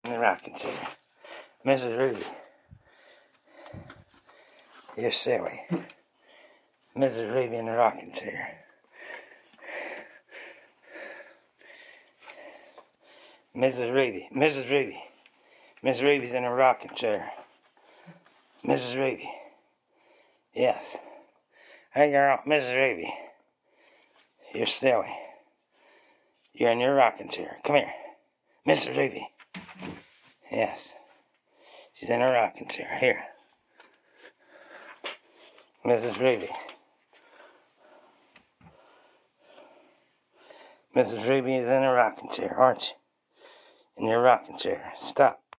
in the rocking chair. Mrs. Ruby, you're silly. Mrs. Ruby in the rocking chair. Mrs. Ruby, Mrs. Ruby. Miss Ruby's in a rocking chair. Mrs. Ruby. Yes. Hey girl, Mrs. Ruby. You're silly. You're in your rocking chair. Come here. Mrs. Ruby. Yes. She's in a rocking chair. Here. Mrs. Ruby. Mrs. Ruby is in a rocking chair, aren't you? In your rocking chair. Stop.